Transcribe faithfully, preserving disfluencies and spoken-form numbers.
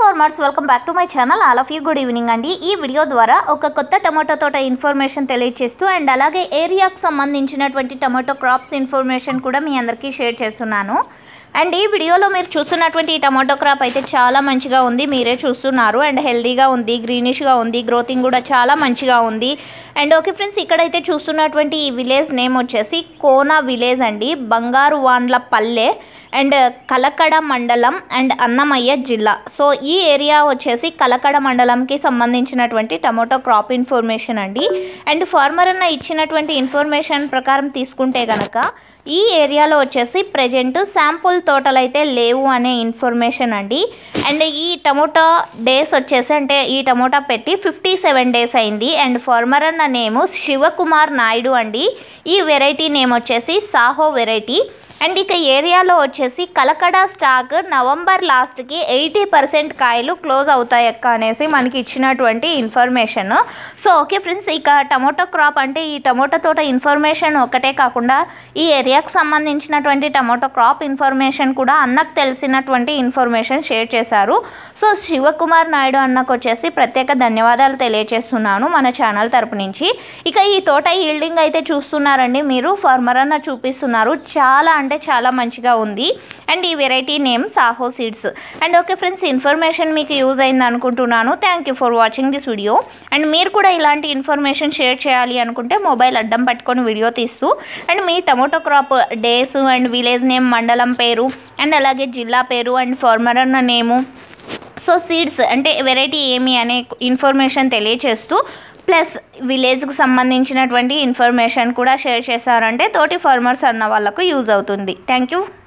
Farmers welcome back to my channel. All of you good evening అండి. ఈ video ద్వారా ఒక కొత్త టమాటో తోట ఇన్ఫర్మేషన్ తెలియజేస్తూ అండ్ అలాగే ఏరియాకు సంబంధించినటువంటి టమాటో క్రాప్స్ ఇన్ఫర్మేషన్ కూడా మీ అందరికీ షేర్ చేస్తున్నాను. అండ్ ఈ వీడియోలో మీరు చూస్తున్నటువంటి ఈ టమాటో క్రాప్ అయితే చాలా మంచిగా ఉంది, మీరే చూస్తున్నారు. అండ్ హెల్దీగా ఉంది, గ్రీనిష్గా ఉంది, గ్రోతింగ్ కూడా చాలా మంచిగా ఉంది. అండ్ ఓకే ఫ్రెండ్స్, ఇక్కడైతే చూస్తున్నటువంటి ఈ విలేజ్ నేమ్ వచ్చేసి కోనా విలేజ్ అండి, బంగారు వాండ్ల పల్లె అండ్ కలకడ మండలం అండ్ అన్నమయ్య జిల్లా. సో ఈ ఏరియా వచ్చేసి కలకడ మండలంకి సంబంధించినటువంటి టమాటో క్రాప్ ఇన్ఫర్మేషన్ అండి. అండ్ ఫార్మర్ అన్న ఇచ్చినటువంటి ఇన్ఫర్మేషన్ ప్రకారం తీసుకుంటే కనుక ఈ ఏరియాలో వచ్చేసి ప్రజెంట్ శాంపుల్ తోటలు అయితే లేవు అనే ఇన్ఫర్మేషన్ అండి. అండ్ ఈ టమోటా డేస్ వచ్చేసి అంటే ఈ టమోటా పెట్టి ఫిఫ్టీ సెవెన్ డేస్ అయింది. అండ్ ఫార్మర్ అన్న నేము శివకుమార్ నాయుడు అండి. ఈ వెరైటీ నేమ్ వచ్చేసి సాహో వెరైటీ. అండ్ ఇక ఏరియాలో వచ్చేసి కలకడ స్టాక్ నవంబర్ లాస్ట్కి ఎయిటీ పర్సెంట్ కాయలు క్లోజ్ అవుతాయి అక్క అనేసి మనకి ఇచ్చినటువంటి ఇన్ఫర్మేషన్. సో ఓకే ఫ్రెండ్స్, ఇక టమోటో క్రాప్ అంటే ఈ టమోటో తోట ఇన్ఫర్మేషన్ ఒకటే కాకుండా ఈ ఏరియాకు సంబంధించినటువంటి టమోటో క్రాప్ ఇన్ఫర్మేషన్ కూడా అన్నకు తెలిసినటువంటి ఇన్ఫర్మేషన్ షేర్ చేశారు. సో శివకుమార్ నాయుడు అన్నకు వచ్చేసి ప్రత్యేక ధన్యవాదాలు తెలియజేస్తున్నాను మన ఛానల్ తరపు నుంచి. ఇక ఈ తోట ఈల్డింగ్ అయితే చూస్తున్నారండి మీరు, ఫార్మర్ అన్న చూపిస్తున్నారు, చాలా అంటే చాలా మంచిగా ఉంది. అండ్ ఈ variety name Saaho seeds. And okay friends, information మీకు యూజ్ అయింది అనుకుంటున్నాను. Thank you for watching this video. And మీరు కూడా ఇలాంటి ఇన్ఫర్మేషన్ షేర్ చేయాలి అనుకుంటే మొబైల్ అడ్డం పట్టుకొని వీడియో తీస్తూ అండ్ మీ tomato crop days and village name, మండలం పేరు అండ్ అలాగే జిల్లా పేరు అండ్ ఫార్మర్ అన్న నేము, సో సీడ్స్ అంటే వెరైటీ ఏమి అనే ఇన్ఫర్మేషన్ తెలియచేస్తూ ప్లస్ విలేజ్కి సంబంధించినటువంటి ఇన్ఫర్మేషన్ కూడా షేర్ చేశారంటే తోటి ఫార్మర్స్ అన్న వాళ్ళకు యూజ్ అవుతుంది. Thank you.